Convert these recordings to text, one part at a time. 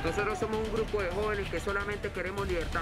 Nosotros somos un grupo de jóvenes que solamente queremos libertad.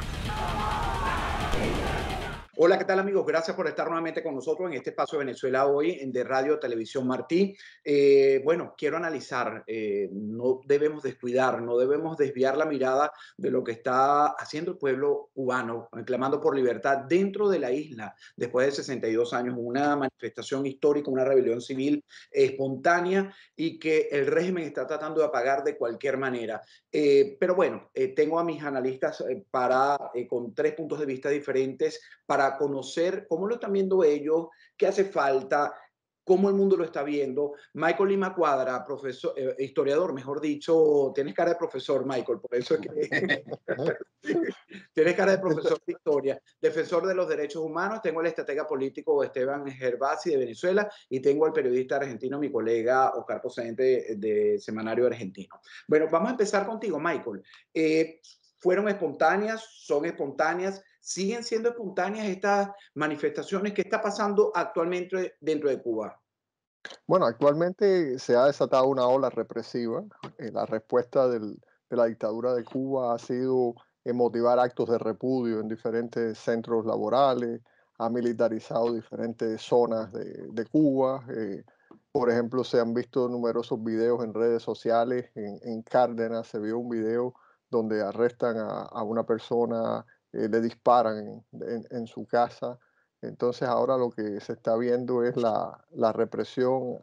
Hola, ¿qué tal amigos? Gracias por estar nuevamente con nosotros en este espacio de Venezuela hoy en de Radio Televisión Martí. Bueno, quiero analizar, no debemos descuidar, no debemos desviar la mirada de lo que está haciendo el pueblo cubano, clamando por libertad dentro de la isla después de 62 años, una manifestación histórica, una rebelión civil espontánea y que el régimen está tratando de apagar de cualquier manera. Pero bueno, tengo a mis analistas con tres puntos de vista diferentes para conocer cómo lo están viendo ellos, qué hace falta, cómo el mundo lo está viendo. Michael Lima Cuadra, profesor, historiador, mejor dicho, tienes cara de profesor, Michael, por eso es que tienes cara de profesor de historia, defensor de los derechos humanos. Tengo al estratega político Esteban Gervasi de Venezuela y tengo al periodista argentino, mi colega Oscar Pocente de Semanario Argentino. Bueno, vamos a empezar contigo, Michael. ¿Fueron espontáneas? ¿Son espontáneas? ¿Siguen siendo espontáneas estas manifestaciones? ¿Qué está pasando actualmente dentro de Cuba? Bueno, actualmente se ha desatado una ola represiva. La respuesta de la dictadura de Cuba ha sido motivar actos de repudio en diferentes centros laborales, ha militarizado diferentes zonas de Cuba. Por ejemplo, se han visto numerosos videos en redes sociales. En Cárdenas se vio un video donde arrestan a una persona, le disparan en su casa. Entonces ahora lo que se está viendo es la represión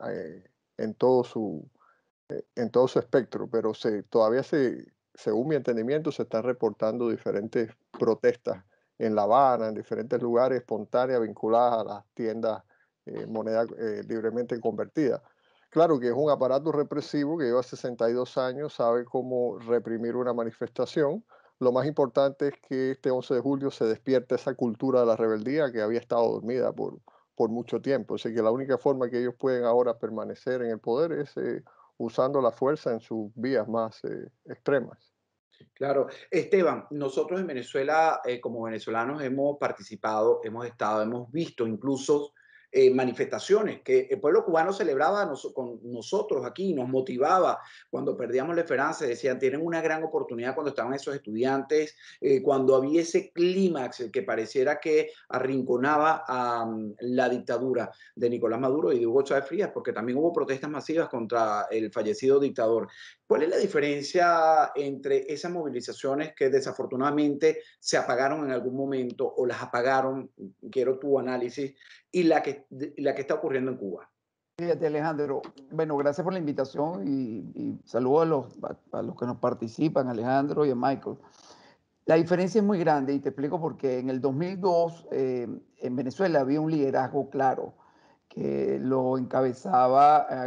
en todo su espectro, pero todavía según mi entendimiento, se están reportando diferentes protestas en La Habana, en diferentes lugares espontáneas vinculadas a las tiendas moneda libremente convertida. Claro que es un aparato represivo que lleva 62 años, sabe cómo reprimir una manifestación. Lo más importante es que este 11 de julio se despierte esa cultura de la rebeldía que había estado dormida por mucho tiempo. Así que la única forma que ellos pueden ahora permanecer en el poder es usando la fuerza en sus vías más extremas. Claro. Esteban, nosotros en Venezuela, como venezolanos, hemos participado, hemos estado, hemos visto incluso manifestaciones que el pueblo cubano celebraba con nosotros aquí, nos motivaba cuando perdíamos la esperanza, decían, tienen una gran oportunidad cuando estaban esos estudiantes, cuando había ese clímax que pareciera que arrinconaba a la dictadura de Nicolás Maduro y de Hugo Chávez Frías, porque también hubo protestas masivas contra el fallecido dictador. ¿Cuál es la diferencia entre esas movilizaciones que desafortunadamente se apagaron en algún momento o las apagaron, quiero tu análisis, y la que está ocurriendo en Cuba? Fíjate, Alejandro, bueno, gracias por la invitación y saludo a los que nos participan, Alejandro y a Michael. La diferencia es muy grande y te explico por qué. En el 2002, en Venezuela había un liderazgo claro que lo encabezaba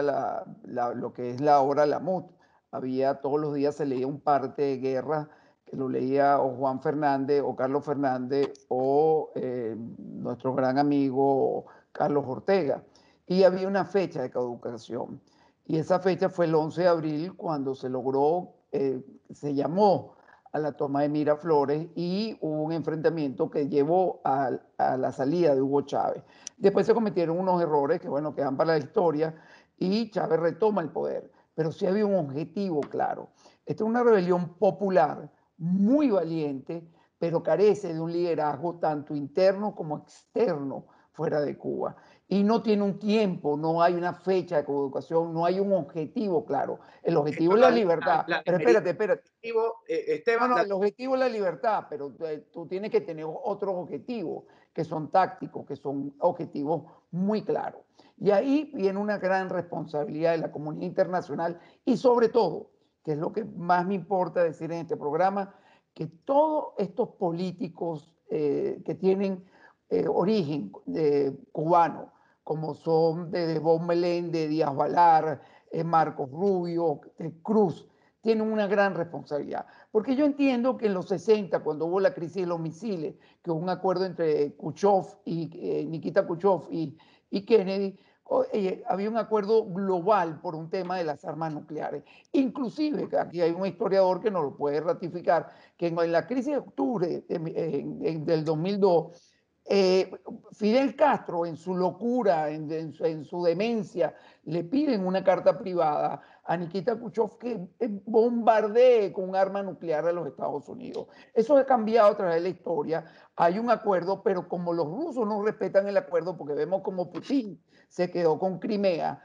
lo que es la hora la MUT. Había todos los días se leía un parte de guerra que lo leía o Juan Fernández o Carlos Fernández o nuestro gran amigo Carlos Ortega. Y había una fecha de caducación. Y esa fecha fue el 11 de abril cuando se logró, se llamó a la toma de Miraflores y hubo un enfrentamiento que llevó a la salida de Hugo Chávez. Después se cometieron unos errores que, bueno, quedan para la historia y Chávez retoma el poder. Pero sí había un objetivo claro. Esta es una rebelión popular muy valiente, pero carece de un liderazgo tanto interno como externo fuera de Cuba. Y no tiene un tiempo, no hay una fecha de coeducación, no hay un objetivo claro. El objetivo es la libertad. Pero espérate. Esteban, No, el objetivo es la libertad, pero tú tienes que tener otros objetivos que son tácticos, que son objetivos muy claros. Y ahí viene una gran responsabilidad de la comunidad internacional y sobre todo, que es lo que más me importa decir en este programa, que todos estos políticos que tienen origen cubano, como son de Bob Meléndez, Díaz Balar, Marcos Rubio, Cruz, tienen una gran responsabilidad. Porque yo entiendo que en los 60, cuando hubo la crisis de los misiles, que hubo un acuerdo entre Nikita Khrushchev y Kennedy, había un acuerdo global por un tema de las armas nucleares. Inclusive, aquí hay un historiador que nos lo puede ratificar, que en la crisis de octubre del 2002, Fidel Castro, en su locura, en su demencia, le piden una carta privada a Nikita Khrushchev que bombardee con un arma nuclear a los Estados Unidos. Eso ha cambiado a través de la historia. Hay un acuerdo, pero como los rusos no respetan el acuerdo, porque vemos como Putin se quedó con Crimea,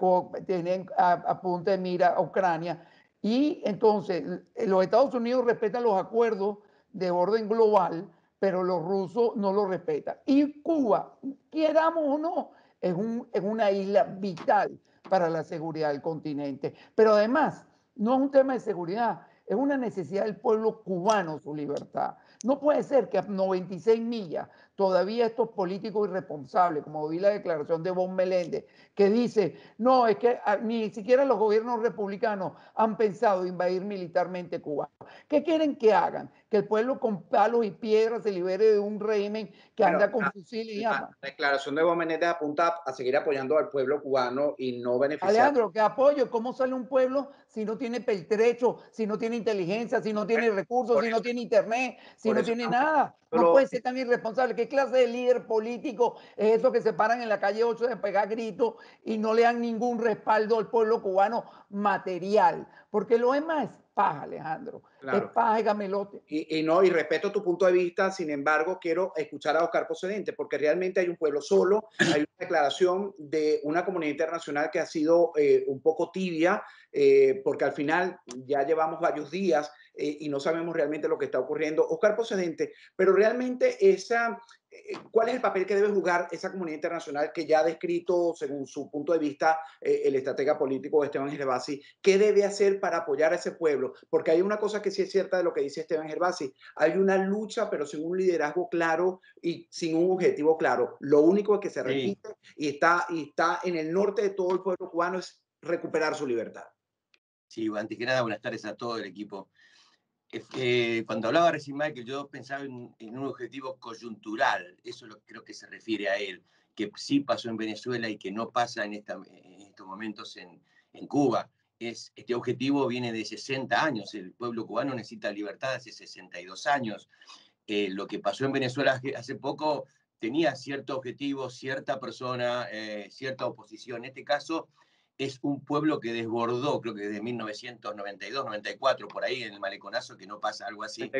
tienen a punta de mira a Ucrania, y entonces los Estados Unidos respetan los acuerdos de orden global, pero los rusos no lo respetan. Y Cuba, queramos o no, es una isla vital para la seguridad del continente. Pero además, no es un tema de seguridad, es una necesidad del pueblo cubano, su libertad. No puede ser que a 96 millas todavía estos políticos irresponsables, como vi la declaración de Bon Meléndez, que dice, no, es que ni siquiera los gobiernos republicanos han pensado invadir militarmente Cuba. ¿Qué quieren que hagan? Que el pueblo con palos y piedras se libere de un régimen que anda con fusiles y armas. La declaración de Bon Menéndez apunta a seguir apoyando al pueblo cubano y no beneficiar. Alejandro, ¿qué apoyo? ¿Cómo sale un pueblo si no tiene pertrecho, si no tiene inteligencia, si no tiene recursos, si no tiene internet, si no tiene nada? No puede ser tan irresponsable. ¿Qué clase de líder político es eso que se paran en la calle 8 de pegar gritos y no le dan ningún respaldo al pueblo cubano material? Porque lo demás es paja, Alejandro. Claro. Es paja y gamelote. Y respeto tu punto de vista, sin embargo, quiero escuchar a Oscar Pocedente, porque realmente hay un pueblo solo, hay una declaración de una comunidad internacional que ha sido un poco tibia, porque al final ya llevamos varios días y no sabemos realmente lo que está ocurriendo. Oscar Pocedente, pero realmente ¿cuál es el papel que debe jugar esa comunidad internacional que ya ha descrito, según su punto de vista, el estratega político Esteban Gervasi? ¿Qué debe hacer para apoyar a ese pueblo? Porque hay una cosa que sí es cierta de lo que dice Esteban Gervasi. Hay una lucha, pero sin un liderazgo claro y sin un objetivo claro. Lo único que se repite y está en el norte de todo el pueblo cubano es recuperar su libertad. Sí, antes que nada, buenas tardes a todo el equipo. Cuando hablaba recién Michael, yo pensaba en un objetivo coyuntural, eso creo que se refiere a él, que sí pasó en Venezuela y que no pasa en estos momentos en Cuba. Este objetivo viene de 60 años, el pueblo cubano necesita libertad hace 62 años. Lo que pasó en Venezuela hace poco tenía cierto objetivo, cierta persona, cierta oposición. En este caso es un pueblo que desbordó, creo que desde 1992, 94, por ahí en el Maleconazo, que no pasa algo así.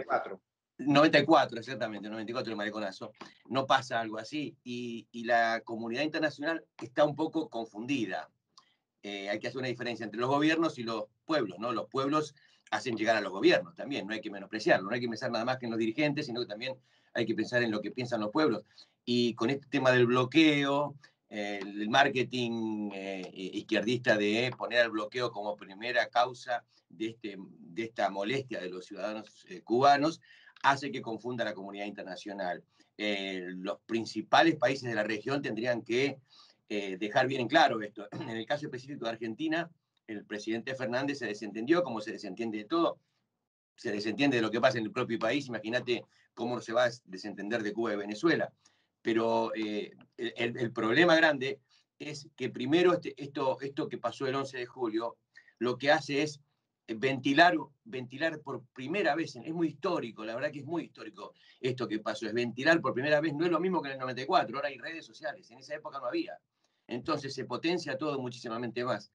94, exactamente, 94 el Maleconazo. No pasa algo así. Y la comunidad internacional está un poco confundida. Hay que hacer una diferencia entre los gobiernos y los pueblos, ¿no? Los pueblos hacen llegar a los gobiernos también, no hay que menospreciarlo, no hay que pensar nada más que en los dirigentes, sino que también hay que pensar en lo que piensan los pueblos. Y con este tema del bloqueo, el marketing izquierdista de poner al bloqueo como primera causa de esta molestia de los ciudadanos cubanos, hace que confunda a la comunidad internacional. Los principales países de la región tendrían que dejar bien en claro esto. En el caso específico de Argentina, el presidente Fernández se desentendió, como se desentiende de todo, se desentiende de lo que pasa en el propio país. Imagínate cómo se va a desentender de Cuba y Venezuela. Pero el problema grande es que primero esto que pasó el 11 de julio, lo que hace es ventilar por primera vez, es muy histórico, la verdad que es muy histórico esto que pasó, es ventilar por primera vez, no es lo mismo que en el 94, ahora hay redes sociales, en esa época no había. Entonces se potencia todo muchísimamente más.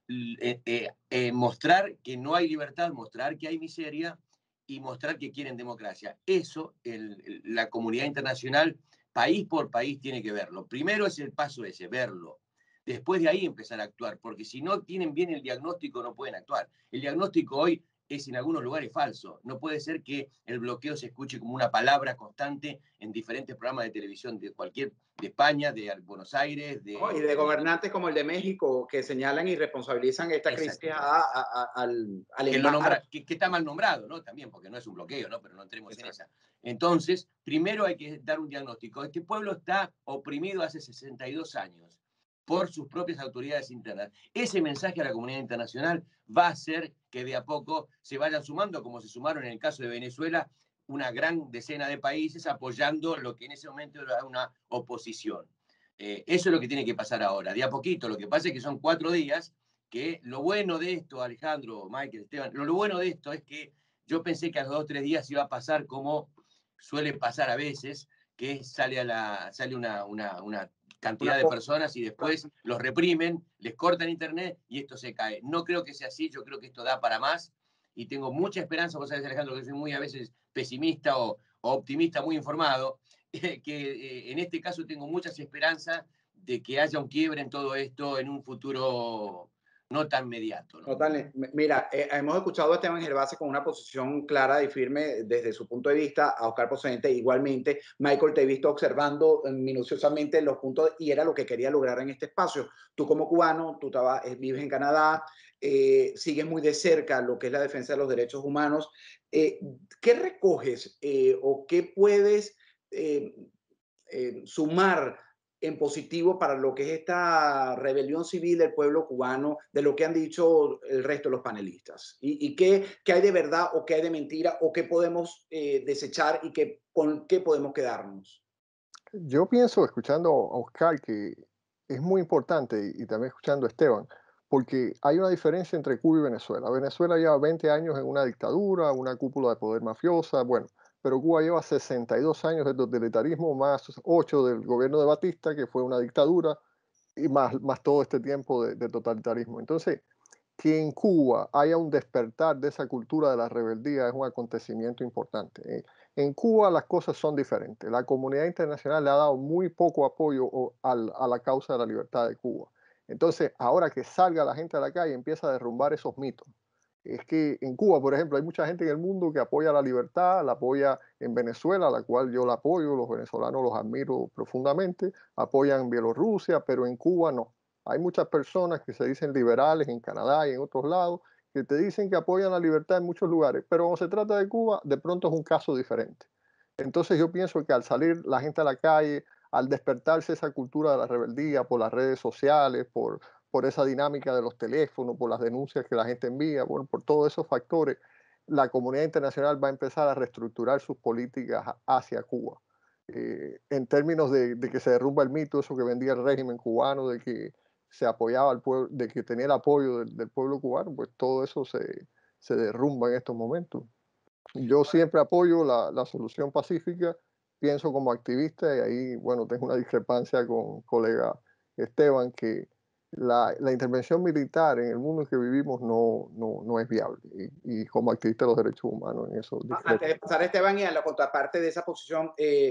Mostrar que no hay libertad, mostrar que hay miseria y mostrar que quieren democracia. Eso la comunidad internacional, país por país, tiene que verlo. Primero es el paso ese, verlo. Después de ahí empezar a actuar, porque si no tienen bien el diagnóstico no pueden actuar. El diagnóstico hoy es en algunos lugares falso. No puede ser que el bloqueo se escuche como una palabra constante en diferentes programas de televisión de España, de Buenos Aires. Y de gobernantes como el de México que señalan y responsabilizan esta crisis al que está mal nombrado, ¿no? También, porque no es un bloqueo, ¿no? Pero no entremos en esa. Entonces, primero hay que dar un diagnóstico. Este pueblo está oprimido hace 62 años por sus propias autoridades internas. Ese mensaje a la comunidad internacional va a hacer que de a poco se vayan sumando, como se sumaron en el caso de Venezuela, una gran decena de países apoyando lo que en ese momento era una oposición. Eso es lo que tiene que pasar ahora, de a poquito. Lo que pasa es que son 4 días, que lo bueno de esto, Alejandro, Michael, Esteban, lo bueno de esto es que yo pensé que a los 2 o 3 días iba a pasar como suele pasar a veces, que sale una cantidad de personas y después los reprimen, les cortan internet y esto se cae. No creo que sea así, yo creo que esto da para más y tengo mucha esperanza. Vos sabés, Alejandro, que soy muy a veces pesimista o optimista, muy informado, que en este caso tengo muchas esperanzas de que haya un quiebre en todo esto en un futuro no tan mediato, ¿no? Mira, hemos escuchado a Esteban Gervase con una posición clara y firme desde su punto de vista, a Oscar Pocente igualmente. Michael, te he visto observando minuciosamente los puntos y era lo que quería lograr en este espacio. Tú como cubano, tú vives en Canadá, sigues muy de cerca lo que es la defensa de los derechos humanos. ¿Qué recoges o qué puedes sumar en positivo para lo que es esta rebelión civil del pueblo cubano, de lo que han dicho el resto de los panelistas? ¿Y qué hay de verdad o qué hay de mentira o qué podemos desechar y con qué podemos quedarnos? Yo pienso, escuchando a Oscar, que es muy importante, y también escuchando a Esteban, porque hay una diferencia entre Cuba y Venezuela. Venezuela lleva 20 años en una dictadura, una cúpula de poder mafiosa, bueno, pero Cuba lleva 62 años de totalitarismo, más 8 del gobierno de Batista, que fue una dictadura, y más todo este tiempo de totalitarismo. Entonces, que en Cuba haya un despertar de esa cultura de la rebeldía es un acontecimiento importante. En Cuba las cosas son diferentes. La comunidad internacional le ha dado muy poco apoyo a la causa de la libertad de Cuba. Entonces, ahora que salga la gente a la calle, empieza a derrumbar esos mitos. Es que en Cuba, por ejemplo, hay mucha gente en el mundo que apoya la libertad, la apoya en Venezuela, la cual yo la apoyo, los venezolanos los admiro profundamente, apoyan Bielorrusia, pero en Cuba no. Hay muchas personas que se dicen liberales en Canadá y en otros lados que te dicen que apoyan la libertad en muchos lugares, pero cuando se trata de Cuba, de pronto es un caso diferente. Entonces yo pienso que al salir la gente a la calle, al despertarse esa cultura de la rebeldía por las redes sociales, por esa dinámica de los teléfonos, por las denuncias que la gente envía, bueno, por todos esos factores, la comunidad internacional va a empezar a reestructurar sus políticas hacia Cuba. En términos de que se derrumba el mito, eso que vendía el régimen cubano, de que se apoyaba al pueblo, de que tenía el apoyo del pueblo cubano, pues todo eso se derrumba en estos momentos. Yo siempre apoyo la solución pacífica, pienso como activista y ahí, bueno, tengo una discrepancia con colega Esteban, que la intervención militar en el mundo en que vivimos no es viable. Y como activista de los derechos humanos en eso discrepo. Antes de pasar a Esteban y a la contraparte de esa posición,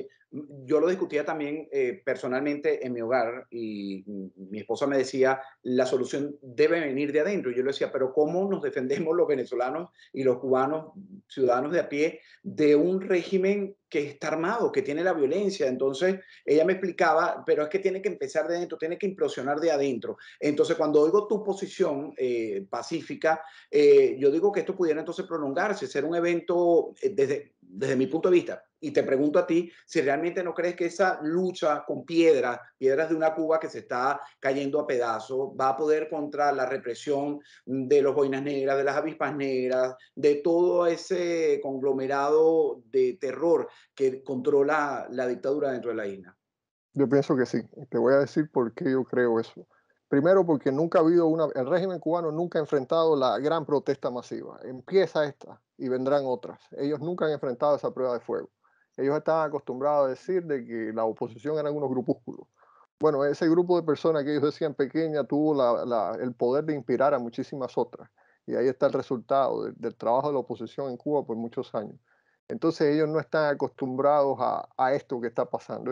yo lo discutía también personalmente en mi hogar y mi esposa me decía, la solución debe venir de adentro. Y yo le decía, pero ¿cómo nos defendemos los venezolanos y los cubanos, ciudadanos de a pie, de un régimen que está armado, que tiene la violencia? Entonces ella me explicaba, pero es que tiene que empezar de adentro, tiene que implosionar de adentro. Entonces cuando oigo tu posición pacífica, yo digo que esto pudiera entonces prolongarse, ser un evento desde mi punto de vista. Y te pregunto a ti si realmente no crees que esa lucha con piedras de una Cuba que se está cayendo a pedazos, va a poder contra la represión de los boinas negras, de las avispas negras, de todo ese conglomerado de terror que controla la dictadura dentro de la isla. Yo pienso que sí. Te voy a decir por qué yo creo eso. Primero, porque nunca ha habido el régimen cubano nunca ha enfrentado la gran protesta masiva. Empieza esta y vendrán otras. Ellos nunca han enfrentado esa prueba de fuego. Ellos estaban acostumbrados a decir de que la oposición eran unos grupúsculos. Bueno, ese grupo de personas que ellos decían pequeña tuvo el poder de inspirar a muchísimas otras. Y ahí está el resultado del trabajo de la oposición en Cuba por muchos años. Entonces ellos no están acostumbrados a esto que está pasando.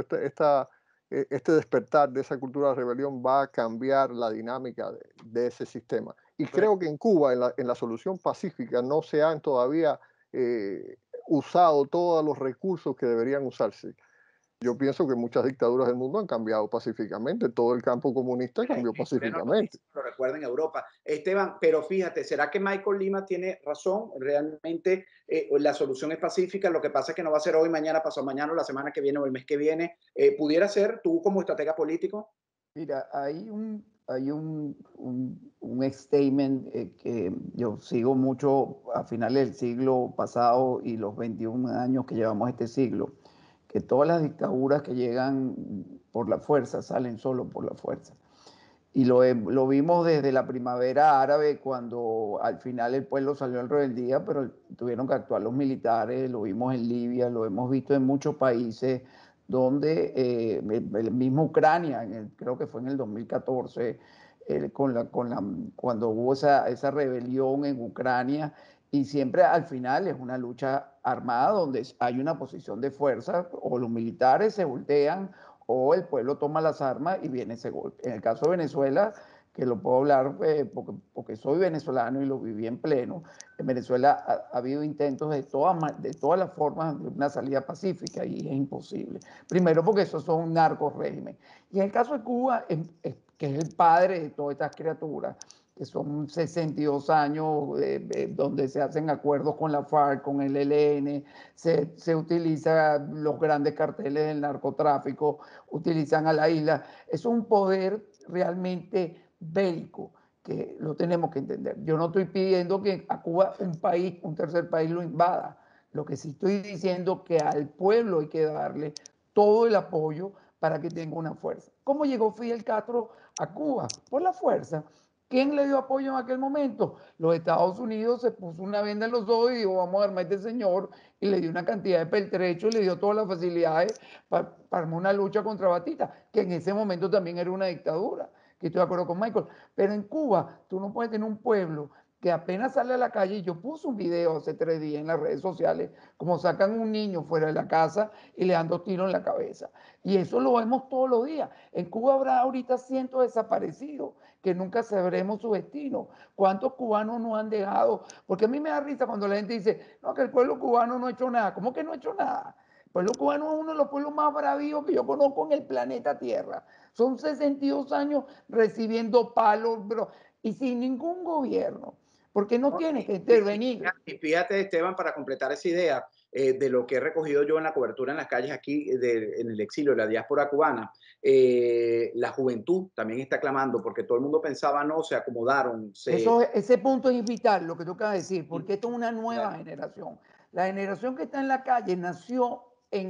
Este despertar de esa cultura de rebelión va a cambiar la dinámica de ese sistema. Y creo que en Cuba, en la solución pacífica, no se han todavía usado todos los recursos que deberían usarse. Yo pienso que muchas dictaduras del mundo han cambiado pacíficamente, todo el campo comunista cambió pacíficamente. Lo recuerda en Europa. Esteban, pero fíjate, ¿será que Michael Lima tiene razón? Realmente la solución es pacífica, lo que pasa es que no va a ser hoy, mañana, pasado mañana, la semana que viene o el mes que viene. ¿Pudiera ser tú como estratega político? Mira, hay un statement que yo sigo mucho a finales del siglo pasado y los 21 años que llevamos este siglo, que todas las dictaduras que llegan por la fuerza salen solo por la fuerza. Y lo vimos desde la primavera árabe, cuando al final el pueblo salió en rebeldía, pero tuvieron que actuar los militares, lo vimos en Libia, lo hemos visto en muchos países donde el mismo Ucrania, creo que fue en el 2014, cuando hubo esa rebelión en Ucrania, y siempre al final es una lucha armada donde hay una posición de fuerza, o los militares se voltean o el pueblo toma las armas y viene ese golpe. En el caso de Venezuela, que lo puedo hablar porque soy venezolano y lo viví en pleno, en Venezuela ha habido intentos de todas las formas de una salida pacífica y es imposible. Primero porque esos son un narco régimen. Y en el caso de Cuba, que es el padre de todas estas criaturas, que son 62 años donde se hacen acuerdos con la FARC, con el ELN, se utilizan los grandes carteles del narcotráfico, utilizan a la isla. Es un poder realmente bélico que lo tenemos que entender. Yo no estoy pidiendo que a Cuba un tercer país lo invada. Lo que sí estoy diciendo es que al pueblo hay que darle todo el apoyo para que tenga una fuerza. ¿Cómo llegó Fidel Castro a Cuba? Por la fuerza. ¿Quién le dio apoyo en aquel momento? Los Estados Unidos se puso una venda en los ojos y dijo, vamos a armar a este señor, y le dio una cantidad de pertrechos y le dio todas las facilidades para armar una lucha contra Batista, que en ese momento también era una dictadura, que estoy de acuerdo con Michael. Pero en Cuba tú no puedes tener un pueblo que apenas sale a la calle, y yo puse un video hace 3 días en las redes sociales, como sacan un niño fuera de la casa y le dan 2 tiros en la cabeza. Y eso lo vemos todos los días. En Cuba habrá ahorita cientos desaparecidos que nunca sabremos su destino. ¿Cuántos cubanos no han dejado? Porque a mí me da risa cuando la gente dice, no, que el pueblo cubano no ha hecho nada. ¿Cómo que no ha hecho nada? El pueblo cubano es uno de los pueblos más bravíos que yo conozco en el planeta Tierra. Son 62 años recibiendo palos, bro, y sin ningún gobierno. Porque no tiene que intervenir. Y fíjate, Esteban, para completar esa idea de lo que he recogido yo en la cobertura en las calles aquí, en el exilio, de la diáspora cubana, la juventud también está clamando porque todo el mundo pensaba, no, se acomodaron. Ese punto es vital, lo que tú acabas de decir, porque esto es una nueva generación. La generación que está en la calle nació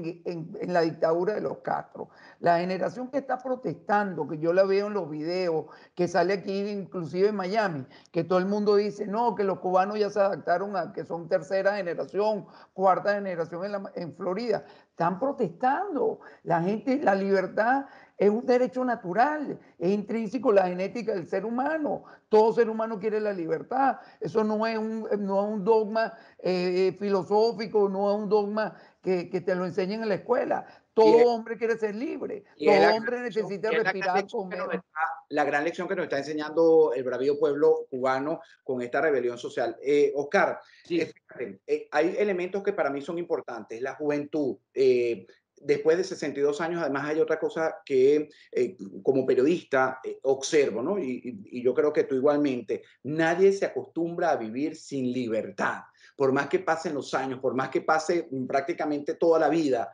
en la dictadura de los Castro. La generación que está protestando, que yo la veo en los videos, que sale aquí inclusive en Miami, que todo el mundo dice, no, que los cubanos ya se adaptaron a que son tercera generación, cuarta generación en Florida. Están protestando. La gente, la libertad es un derecho natural, es intrínseco la genética del ser humano. Todo ser humano quiere la libertad. Eso no es un dogma filosófico, no es un dogma que te lo enseñen en la escuela. Todo hombre quiere ser libre. Todo hombre necesita respirar, comer. La gran lección que nos está enseñando el bravío pueblo cubano con esta rebelión social. Oscar, sí. Hay elementos que para mí son importantes. La juventud, después de 62 años, además hay otra cosa que como periodista observo, ¿no? Y yo creo que tú igualmente, nadie se acostumbra a vivir sin libertad, por más que pasen los años, por más que pase prácticamente toda la vida.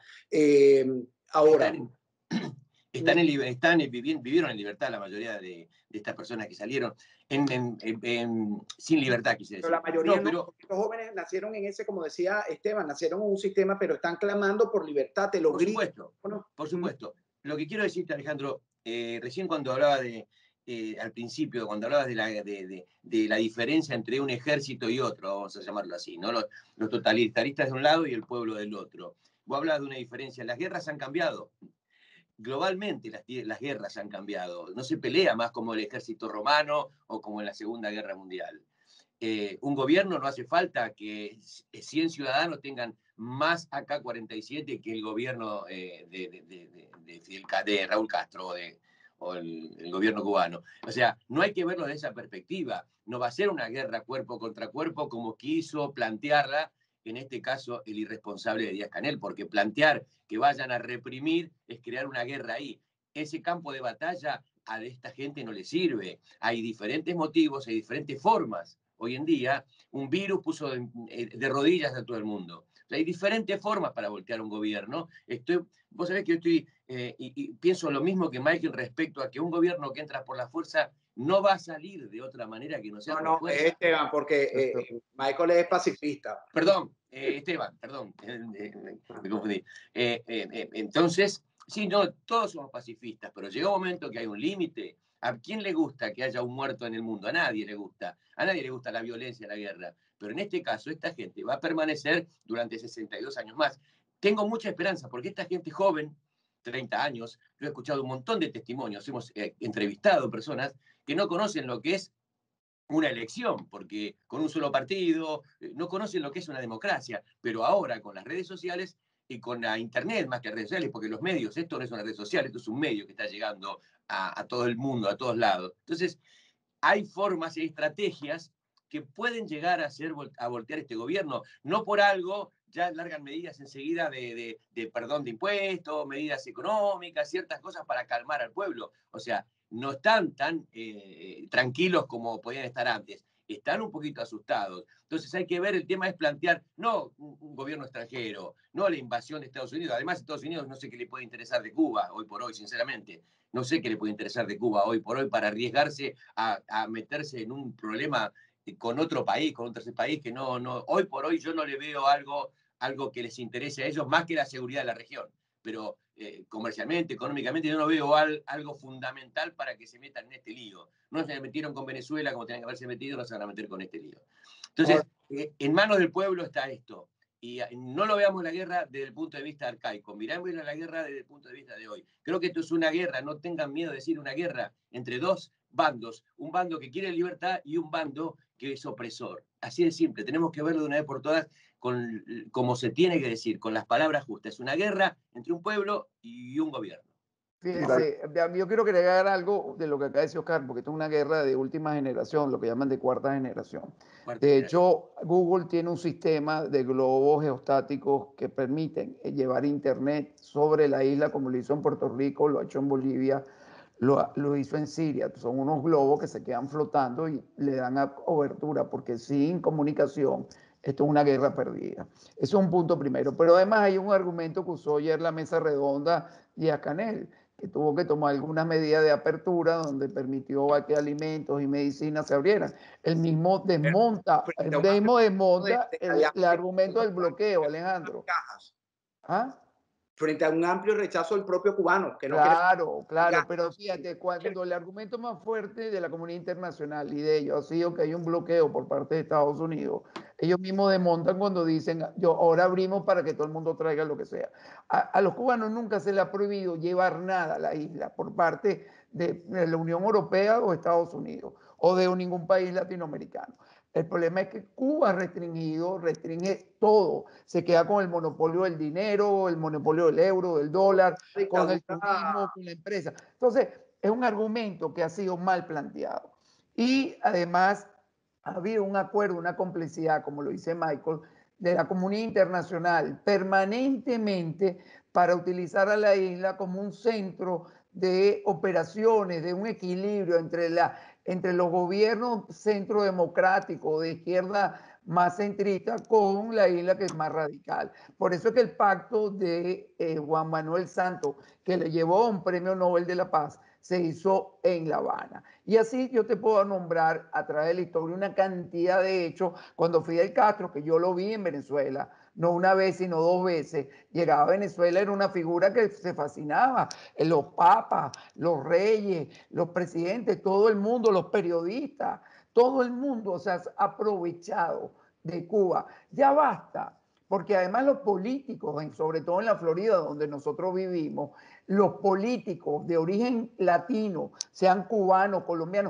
Ahora... Vivieron en libertad la mayoría de estas personas que salieron sin libertad, quise decir. Pero la mayoría no, los jóvenes nacieron en ese, como decía Esteban, nacieron en un sistema, pero están clamando por libertad, te lo por grito. Supuesto, por supuesto. Lo que quiero decirte, Alejandro, recién cuando hablaba al principio, cuando hablabas de la diferencia entre un ejército y otro, vamos a llamarlo así, ¿no? Los totalitaristas de un lado y el pueblo del otro. Vos hablabas de una diferencia. Las guerras han cambiado. Globalmente las guerras han cambiado. No se pelea más como el ejército romano o como en la Segunda Guerra Mundial. Un gobierno no hace falta que 100 ciudadanos tengan más AK-47 que el gobierno de Raúl Castro o el gobierno cubano. O sea, no hay que verlo de esa perspectiva. No va a ser una guerra cuerpo contra cuerpo como quiso plantearla en este caso el irresponsable de Díaz-Canel, porque plantear que vayan a reprimir es crear una guerra ahí. Ese campo de batalla a esta gente no le sirve. Hay diferentes motivos, hay diferentes formas. Hoy en día, un virus puso de rodillas a todo el mundo. O sea, hay diferentes formas para voltear un gobierno. Vos sabés que yo estoy, y pienso lo mismo que Michael respecto a que un gobierno que entra por la fuerza no va a salir de otra manera que no sea por fuerza. Esteban, porque Michael es pacifista. Perdón, Esteban, perdón, me confundí. Entonces, sí, no, todos somos pacifistas, pero llega un momento que hay un límite. ¿A quién le gusta que haya un muerto en el mundo? A nadie le gusta. A nadie le gusta la violencia, la guerra. Pero en este caso, esta gente va a permanecer durante 62 años más. Tengo mucha esperanza, porque esta gente joven 30 años, yo he escuchado un montón de testimonios, hemos entrevistado personas que no conocen lo que es una elección, porque con un solo partido no conocen lo que es una democracia, pero ahora con las redes sociales y con la internet más que redes sociales, porque los medios, esto no es una red social, esto es un medio que está llegando a todo el mundo, a todos lados. Entonces, hay formas y estrategias que pueden llegar a voltear este gobierno. No por algo ya largan medidas enseguida de perdón de impuestos, medidas económicas, ciertas cosas para calmar al pueblo. O sea, no están tan tranquilos como podían estar antes. Están un poquito asustados. Entonces hay que ver, el tema es plantear, no un gobierno extranjero, no la invasión de Estados Unidos. Además, Estados Unidos no sé qué le puede interesar de Cuba hoy por hoy, sinceramente. No sé qué le puede interesar de Cuba hoy por hoy para arriesgarse a meterse en un problema con otro país, con un tercer país, que no, hoy por hoy yo no le veo algo que les interese a ellos más que la seguridad de la región. Pero comercialmente, económicamente, yo no veo algo fundamental para que se metan en este lío. No se metieron con Venezuela como tenían que haberse metido, no se van a meter con este lío. Entonces, en manos del pueblo está esto. Y no lo veamos la guerra desde el punto de vista arcaico, miramos la guerra desde el punto de vista de hoy. Creo que esto es una guerra, no tengan miedo de decir una guerra entre dos bandos, un bando que quiere libertad y un bando que es opresor. Así de simple, tenemos que verlo de una vez por todas como se tiene que decir, con las palabras justas. Es una guerra entre un pueblo y un gobierno. Fíjense, yo quiero agregar algo de lo que acaba de decir Oscar, porque esto es una guerra de última generación, lo que llaman de cuarta generación. De hecho, Google tiene un sistema de globos geostáticos que permiten llevar internet sobre la isla, como lo hizo en Puerto Rico, lo ha hecho en Bolivia, lo hizo en Siria. Son unos globos que se quedan flotando y le dan cobertura, porque sin comunicación esto es una guerra perdida. Eso es un punto primero. Pero además hay un argumento que usó ayer la mesa redonda y a Canel, que tuvo que tomar algunas medidas de apertura donde permitió que alimentos y medicinas se abrieran. El mismo desmonta el argumento del bloqueo, Alejandro. ¿Ah? Frente a un amplio rechazo del propio cubano. Que no claro, pero fíjate, cuando el argumento más fuerte de la comunidad internacional y de ellos ha sido que hay un bloqueo por parte de Estados Unidos, ellos mismos desmontan cuando dicen, ahora abrimos para que todo el mundo traiga lo que sea. A los cubanos nunca se les ha prohibido llevar nada a la isla por parte de la Unión Europea o Estados Unidos o de ningún país latinoamericano. El problema es que Cuba restringe todo. Se queda con el monopolio del dinero, el monopolio del euro, del dólar, con el turismo, con la empresa. Entonces, es un argumento que ha sido mal planteado. Y además, ha habido un acuerdo, una complicidad, como lo dice Michael, de la comunidad internacional permanentemente para utilizar a la isla como un centro de operaciones, de un equilibrio entre los gobiernos centro democrático de izquierda más centrista con la isla que es más radical. Por eso es que el pacto de Juan Manuel Santos, que le llevó un premio Nobel de la Paz, se hizo en La Habana. Y así yo te puedo nombrar a través de la historia una cantidad de hechos. Cuando Fidel Castro, que yo lo vi en Venezuela, no una vez, sino dos veces, llegaba a Venezuela, era una figura que se fascinaba. Los papas, los reyes, los presidentes, todo el mundo, los periodistas, todo el mundo se ha aprovechado de Cuba. Ya basta, porque además los políticos, sobre todo en la Florida, donde nosotros vivimos, los políticos de origen latino, sean cubanos, colombianos,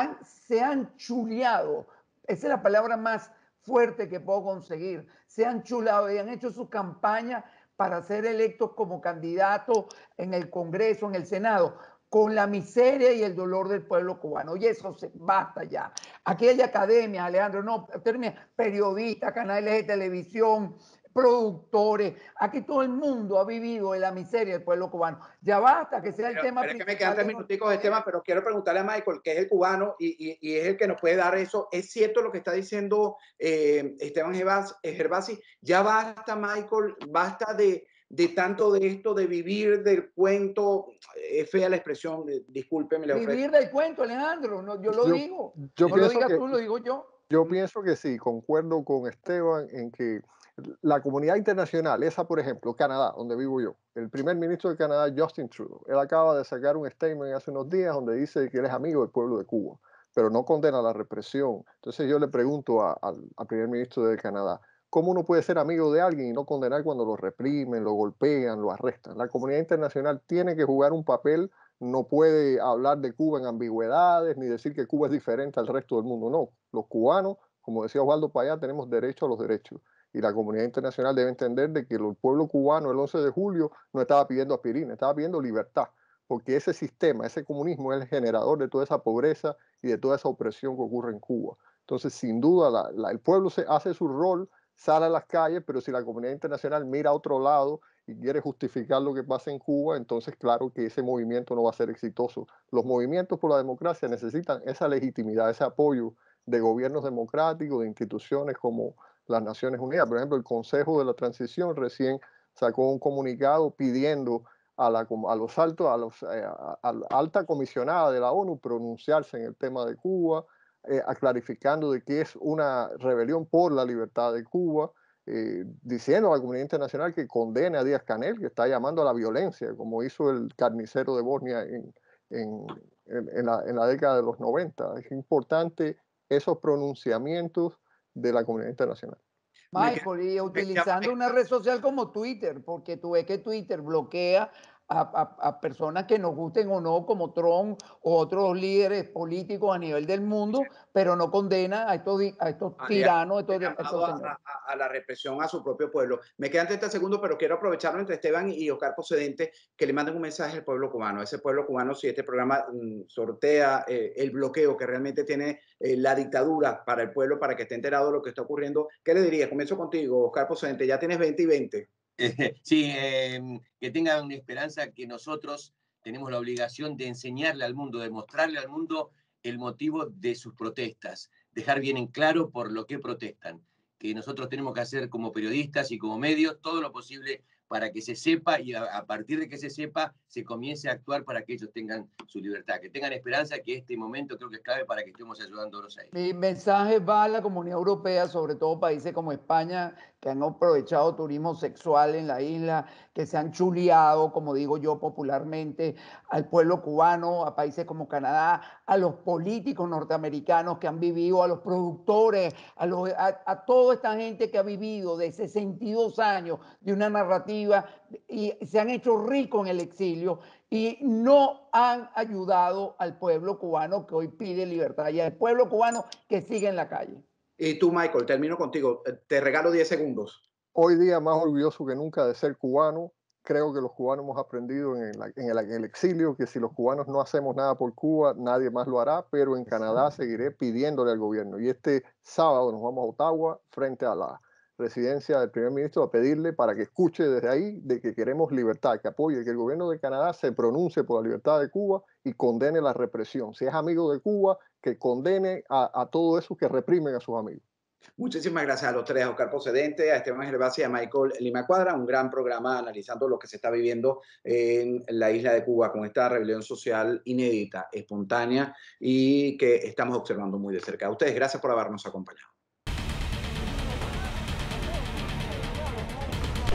se han chuleado. Esa es la palabra más fuerte que puedo conseguir. Se han chulado y han hecho sus campañas para ser electos como candidatos en el Congreso, en el Senado, con la miseria y el dolor del pueblo cubano. Oye, eso basta ya. Aquí hay academias, Alejandro, no, periodistas, canales de televisión, productores. Aquí todo el mundo ha vivido en la miseria del pueblo cubano. Ya basta que sea el tema principal. Es que me quedan 3 minuticos de tema, pero quiero preguntarle a Michael, que es el cubano y es el que nos puede dar eso. ¿Es cierto lo que está diciendo Esteban Gervasi? Ya basta, Michael, basta de tanto de esto, de vivir del cuento. Es fea la expresión, discúlpeme. Vivir del cuento, Alejandro, no, yo lo digo. Yo no lo digas tú, lo digo yo. Yo pienso que sí, concuerdo con Esteban en que la comunidad internacional, esa por ejemplo, Canadá, donde vivo yo, el primer ministro de Canadá, Justin Trudeau, él acaba de sacar un statement hace unos días donde dice que él es amigo del pueblo de Cuba, pero no condena la represión. Entonces yo le pregunto al primer ministro de Canadá, ¿cómo uno puede ser amigo de alguien y no condenar cuando lo reprimen, lo golpean, lo arrestan? La comunidad internacional tiene que jugar un papel, no puede hablar de Cuba en ambigüedades ni decir que Cuba es diferente al resto del mundo. No, los cubanos, como decía Osvaldo Payá, tenemos derecho a los derechos. Y la comunidad internacional debe entender de que el pueblo cubano el 11 de julio no estaba pidiendo aspirina, estaba pidiendo libertad, porque ese sistema, ese comunismo es el generador de toda esa pobreza y de toda esa opresión que ocurre en Cuba. Entonces, sin duda, el pueblo hace su rol, sale a las calles, pero si la comunidad internacional mira a otro lado y quiere justificar lo que pasa en Cuba, entonces claro que ese movimiento no va a ser exitoso. Los movimientos por la democracia necesitan esa legitimidad, ese apoyo de gobiernos democráticos, de instituciones como las Naciones Unidas. Por ejemplo, el Consejo de la Transición recién sacó un comunicado pidiendo a la alta comisionada de la ONU pronunciarse en el tema de Cuba, clarificando de que es una rebelión por la libertad de Cuba, diciendo a la comunidad internacional que condene a Díaz-Canel, que está llamando a la violencia, como hizo el carnicero de Bosnia en la década de los 90. Es importante esos pronunciamientos de la comunidad internacional. Michael, y utilizando una red social como Twitter, porque tú ves que Twitter bloquea a personas que nos gusten o no, como Trump o otros líderes políticos a nivel del mundo, pero no condena a estos tiranos, a estos señores. A la represión a su propio pueblo. Me quedan 30 segundos, pero quiero aprovecharlo entre Esteban y Oscar Procedente, que le manden un mensaje al pueblo cubano. Ese pueblo cubano, si este programa sortea el bloqueo que realmente tiene la dictadura para el pueblo, para que esté enterado de lo que está ocurriendo, ¿qué le diría? Comienzo contigo, Oscar Procedente. Ya tienes 20 y 20. Sí, que tengan esperanza que nosotros tenemos la obligación de enseñarle al mundo, de mostrarle al mundo el motivo de sus protestas, dejar bien en claro por lo que protestan, que nosotros tenemos que hacer como periodistas y como medios todo lo posible para que se sepa y a partir de que se sepa se comience a actuar para que ellos tengan su libertad, que tengan esperanza, que este momento creo que es clave para que estemos ayudándolos a ellos. Mi mensaje va a la comunidad europea, sobre todo países como España, que han aprovechado turismo sexual en la isla, que se han chuleado, como digo yo popularmente, al pueblo cubano, a países como Canadá, a los políticos norteamericanos que han vivido, a los productores, a toda esta gente que ha vivido de 62 años de una narrativa y se han hecho ricos en el exilio y no han ayudado al pueblo cubano que hoy pide libertad y al pueblo cubano que sigue en la calle. Y tú, Michael, termino contigo. Te regalo 10 segundos. Hoy día más orgulloso que nunca de ser cubano. Creo que los cubanos hemos aprendido en el exilio que si los cubanos no hacemos nada por Cuba, nadie más lo hará, pero en Canadá seguiré pidiéndole al gobierno. Y este sábado nos vamos a Ottawa frente a la residencia del primer ministro a pedirle para que escuche desde ahí de que queremos libertad, que apoye, que el gobierno de Canadá se pronuncie por la libertad de Cuba y condene la represión. Si es amigo de Cuba, que condene a todos esos que reprimen a sus amigos. Muchísimas gracias a los tres, a Oscar Procedente, a Esteban Gervasi y a Michael Lima Cuadra. Un gran programa analizando lo que se está viviendo en la isla de Cuba con esta rebelión social inédita, espontánea y que estamos observando muy de cerca. A ustedes, gracias por habernos acompañado.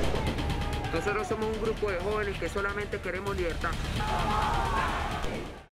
Nosotros somos un grupo de jóvenes que solamente queremos libertad.